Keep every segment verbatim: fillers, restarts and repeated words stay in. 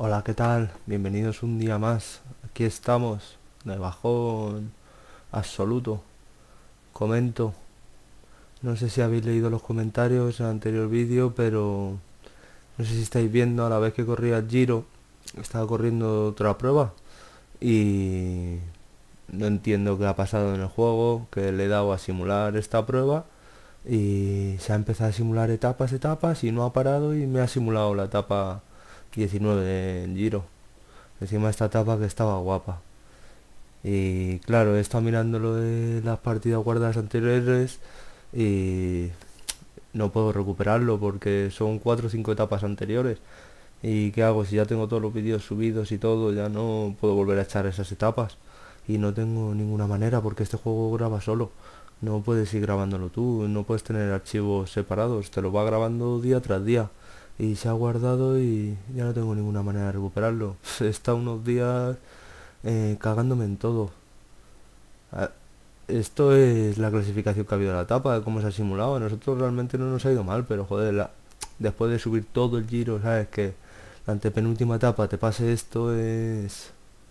Hola, ¿qué tal? Bienvenidos un día más. Aquí estamos, de bajón absoluto. Comento. No sé si habéis leído los comentarios del anterior vídeo, pero no sé si estáis viendo a la vez que corría el Giro. Estaba corriendo otra prueba y no entiendo qué ha pasado en el juego, que le he dado a simular esta prueba y se ha empezado a simular etapas, etapas y no ha parado y me ha simulado la etapa diecinueve del Giro. Encima esta etapa que estaba guapa. Y claro, he estado mirando lo de las partidas guardadas anteriores y no puedo recuperarlo porque son cuatro o cinco etapas anteriores. ¿Y qué hago? Si ya tengo todos los vídeos subidos y todo, ya no puedo volver a echar esas etapas. Y no tengo ninguna manera porque este juego graba solo. No puedes ir grabándolo tú, no puedes tener archivos separados, te lo va grabando día tras día. Y se ha guardado y ya no tengo ninguna manera de recuperarlo. He estado unos días eh, cagándome en todo. Ah, Esto es la clasificación que ha habido de la etapa, de cómo se ha simulado. A nosotros realmente no nos ha ido mal, pero joder, la- después de subir todo el Giro, ¿sabes? Que la antepenúltima etapa te pase esto es...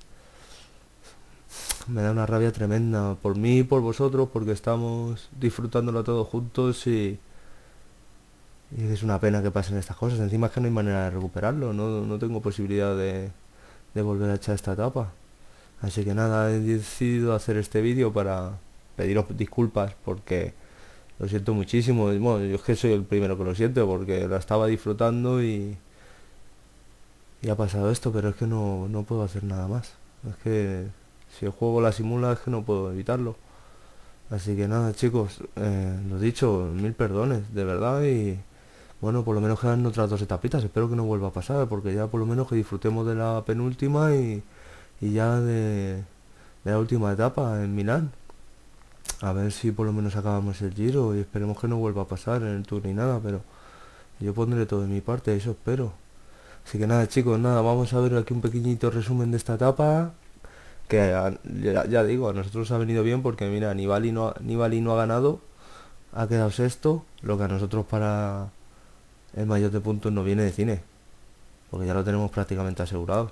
Me da una rabia tremenda por mí y por vosotros, porque estamos disfrutándolo todos juntos y, y es una pena que pasen estas cosas. Encima es que no hay manera de recuperarlo, no, no tengo posibilidad de, de volver a echar esta etapa. Así que nada, he decidido hacer este vídeo para pediros disculpas porque lo siento muchísimo. Bueno, yo es que soy el primero que lo siento porque la estaba disfrutando y, y ha pasado esto, pero es que no, no puedo hacer nada más. Es que si el juego la simula es que no puedo evitarlo. Así que nada, chicos, eh, lo dicho, mil perdones, de verdad, y bueno, por lo menos quedan otras dos etapitas. Espero que no vuelva a pasar porque ya por lo menos que disfrutemos de la penúltima y, y ya de, de la última etapa en Milán. A ver si por lo menos acabamos el Giro y esperemos que no vuelva a pasar en el Tour ni nada, pero yo pondré todo de mi parte, eso espero. Así que nada, chicos, nada, vamos a ver aquí un pequeñito resumen de esta etapa, que a- ya, ya digo, a nosotros ha venido bien porque mira, Nibali no, ha- Nibali no ha ganado, ha quedado sexto, lo que a nosotros para el mayor de puntos no viene de cine, porque ya lo tenemos prácticamente asegurado.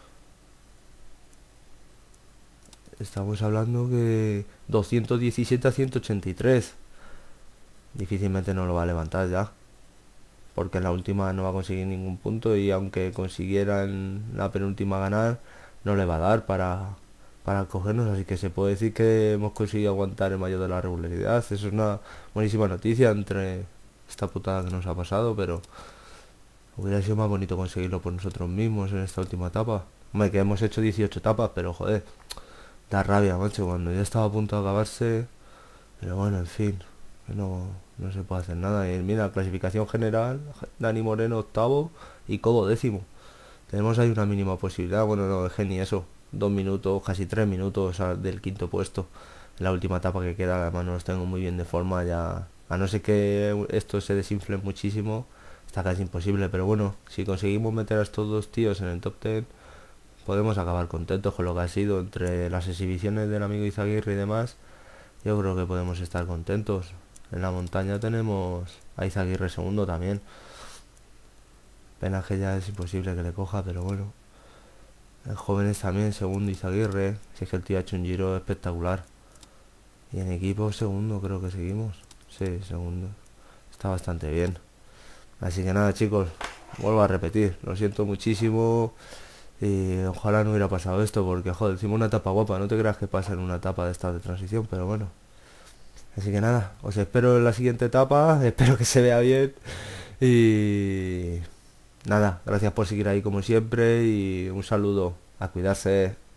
Estamos hablando que doscientos diecisiete a ciento ochenta y tres, difícilmente no lo va a levantar ya. Porque en la última no va a conseguir ningún punto y aunque consiguiera en la penúltima ganar, no le va a dar para, para cogernos, así que se puede decir que hemos conseguido aguantar el mayor de la regularidad. Eso es una buenísima noticia entre esta putada que nos ha pasado, pero hubiera sido más bonito conseguirlo por nosotros mismos en esta última etapa. Hombre, que hemos hecho dieciocho etapas, pero joder, da rabia, macho, cuando ya estaba a punto de acabarse, pero bueno, en fin, que no, no se puede hacer nada. Y mira, clasificación general, Dani Moreno octavo y Cobo décimo. Tenemos ahí una mínima posibilidad, bueno, no, es que ni eso. Dos minutos, casi tres minutos del quinto puesto. En la última etapa que queda, además no los tengo muy bien de forma ya. A no ser que esto se desinfle muchísimo, está casi imposible. Pero bueno, si conseguimos meter a estos dos tíos en el top diez, podemos acabar contentos con lo que ha sido entre las exhibiciones del amigo Izaguirre y demás. Yo creo que podemos estar contentos. En la montaña tenemos a Izaguirre segundo también. Pena que ya es imposible que le coja, pero bueno. En jóvenes también, segundo Izaguirre. Si es que el tío ha hecho un giro espectacular. Y en equipo segundo creo que seguimos. Sí, segundo. Está bastante bien. Así que nada, chicos. Vuelvo a repetir. Lo siento muchísimo. Y ojalá no hubiera pasado esto porque, joder, encima una etapa guapa. No te creas que pasa en una etapa de esta de transición, pero bueno. Así que nada, os espero en la siguiente etapa, espero que se vea bien y nada, gracias por seguir ahí como siempre y un saludo, a cuidarse.